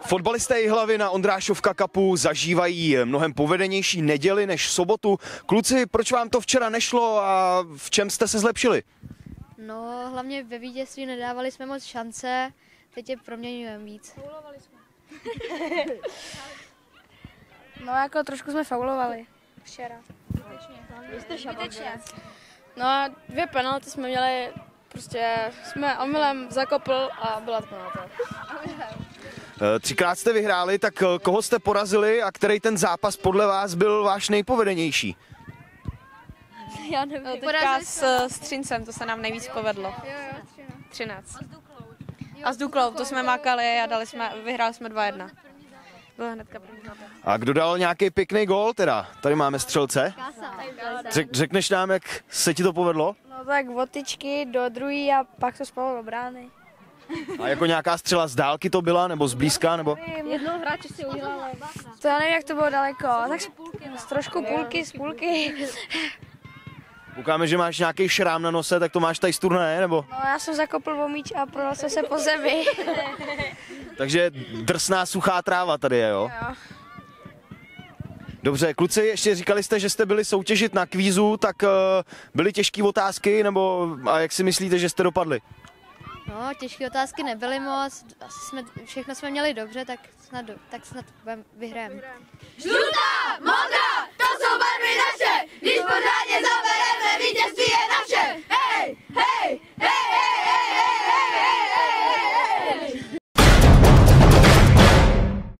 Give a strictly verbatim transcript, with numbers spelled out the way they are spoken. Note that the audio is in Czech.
Fotbalisté Jihlavy na Ondrášovka Cupu zažívají mnohem povedenější neděli než sobotu. Kluci, proč vám to včera nešlo a v čem jste se zlepšili? No, hlavně ve vítězství nedávali jsme moc šance, teď je proměňujeme víc. Faulovali jsme. No, jako trošku jsme faulovali včera. Zbytečně. No a dvě penalty jsme měli, prostě jsme omylem zakopl a byla to penalta. Třikrát jste vyhráli, tak koho jste porazili a který ten zápas podle vás byl váš nejpovedenější? Já nevím. No, teďka s, s Třincem, to se nám nejvíc povedlo. Jo, jo, třináct. A s Duklou, to jsme makali a dali jsme, vyhráli jsme dva jedna. Byla hnedka první zápas. A kdo dal nějaký pěkný gól teda? Tady máme střelce. Řek, řekneš nám, jak se ti to povedlo? No tak votyčky do druhý a pak to spalo do brány. A jako nějaká střela z dálky to byla, nebo z blízka, nebo? Jednoho hráče si udělal. To já nevím, jak to bylo daleko, tak z trošku půlky, z půlky. Koukáme, že máš nějaký šrám na nose, tak to máš tady z turnaje, nebo? No já jsem zakopl o míč a prodal jsem se po zemi. Takže drsná suchá tráva tady je, jo? Jo. Dobře, kluci, ještě říkali jste, že jste byli soutěžit na kvízu, tak uh, byly těžké otázky, nebo a jak si myslíte, že jste dopadli? No, těžké otázky nebyly moc, asi jsme, všechno jsme měli dobře, tak snad, tak snad vyhrajeme. Žlutá!